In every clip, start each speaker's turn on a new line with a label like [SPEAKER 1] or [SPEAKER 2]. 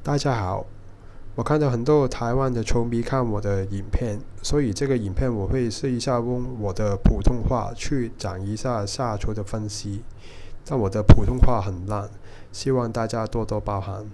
[SPEAKER 1] 大家好，我看到很多台湾的球迷看我的影片，所以这个影片我会试一下用我的普通话去讲一下下球的分析，但我的普通话很烂，希望大家多多包涵。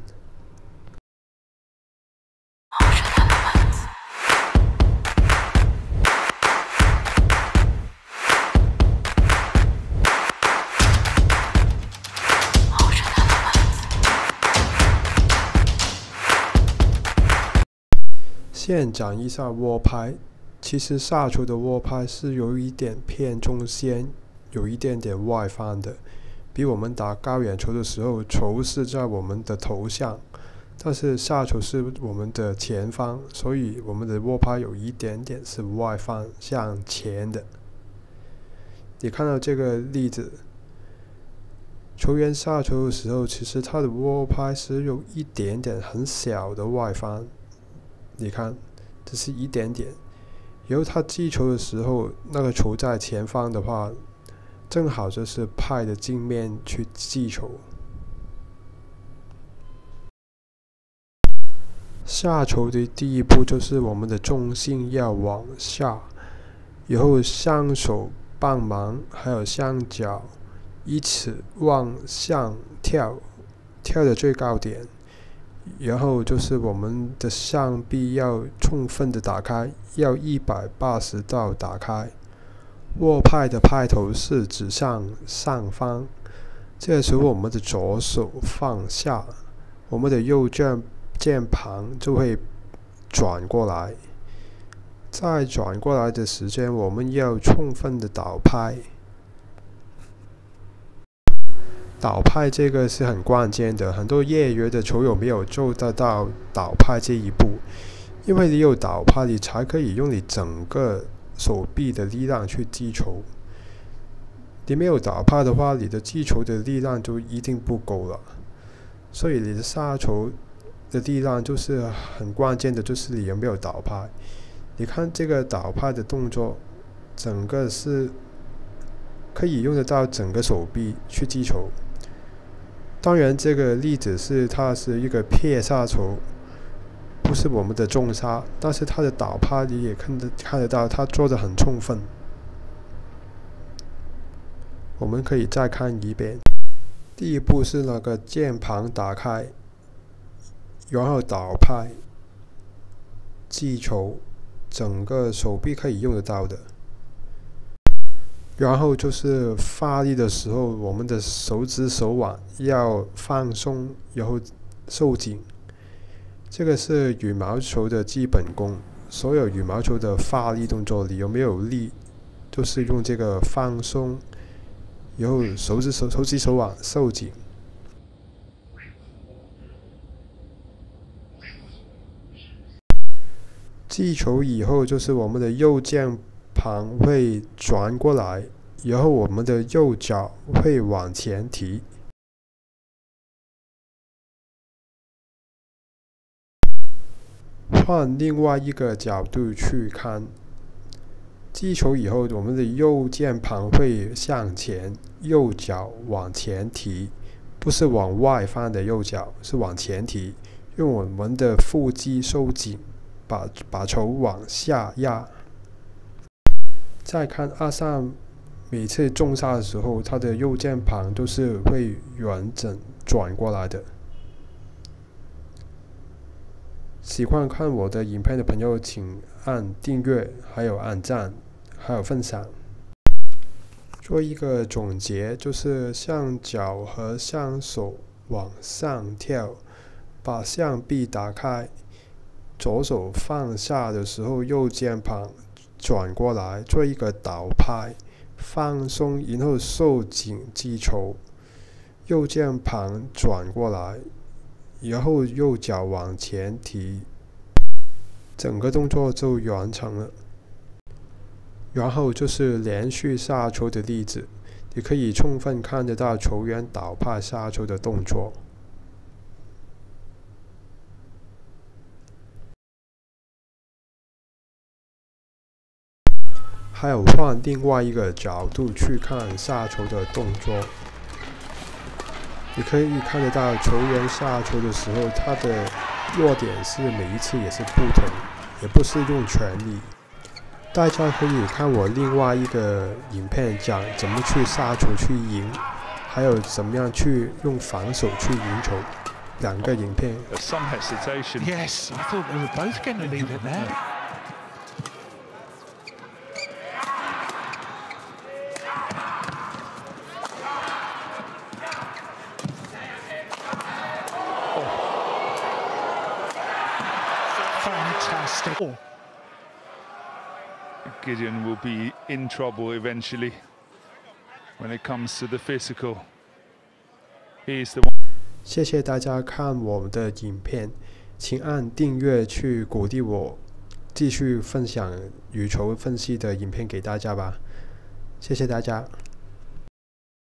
[SPEAKER 1] 先讲一下握拍，其实下球的握拍是有一点偏中线，有一点点外翻的，比我们打高远球的时候，球是在我们的头上，但是下球是我们的前方，所以我们的握拍有一点点是外翻向前的。你看到这个例子，球员下球的时候，其实他的握拍是有一点点很小的外翻。你看，这是一点点。然后他击球的时候，那个球在前方的话，正好就是拍的镜面去击球。下球的第一步就是我们的重心要往下，然后双手帮忙，还有双脚一起往上跳，跳的最高点。然后就是我们的上臂要充分的打开，要180度打开。握拍的拍头是指向上方，这个时候我们的左手放下，我们的右键盘就会转过来。在转过来的时间，我们要充分的倒拍。倒拍这个是很关键的，很多业余的球友没有做得到倒拍这一步，因为你有倒拍，你才可以用你整个手臂的力量去击球。你没有倒拍的话，你的击球的力量就一定不够了。所以你的杀球的力量就是很关键的，就是你有没有倒拍。你看这个倒拍的动作，整个是可以用得到整个手臂去击球。当然，这个例子是它是一个撇杀球，不是我们的重杀，但是它的倒拍你也看得到，它做得很充分。我们可以再看一遍。第一步是那个键盘打开，然后倒拍，击球，整个手臂可以用得到的。然后就是发力的时候，我们的手指手腕要放松，然后收紧。这个是羽毛球的基本功。所有羽毛球的发力动作，你有没有力，就是用这个放松，然后手指手腕收紧。击球以后，就是我们的右键盘会转过来，然后我们的右脚会往前提。换另外一个角度去看，击球以后，我们的右键盘会向前，右脚往前提，不是往外翻的右脚，是往前提，用我们的腹肌收紧，把球往下压。再看阿尚每次重杀的时候，他的右键盘都是会完整转过来的。喜欢看我的影片的朋友，请按订阅，还有按赞，还有分享。做一个总结，就是向脚和向手往上跳，把上臂打开，左手放下的时候，右键盘转过来，做一个倒拍，放松，然后收紧击球，右键盘转过来，然后右脚往前提，整个动作就完成了。然后就是连续杀球的例子，你可以充分看得到球员倒拍杀球的动作。还有换另外一个角度去看下球的动作。 你可以看得到球员下球的时候，他的落点是每一次也是不同，也不是用全力。大家可以看我另外一个影片，讲怎么去杀球去赢，还有怎么样去用防守去赢球，两个影片。
[SPEAKER 2] Some hesitation.
[SPEAKER 3] Yes, I thought they were both going to leave it there. Fantastic. Oh.
[SPEAKER 2] Gideon will be in trouble eventually when it comes to the physical. He's the one.
[SPEAKER 1] 谢谢大家看我们的影片，请按订阅去鼓励我，继续分享羽球分析的影片给大家吧。谢谢大家。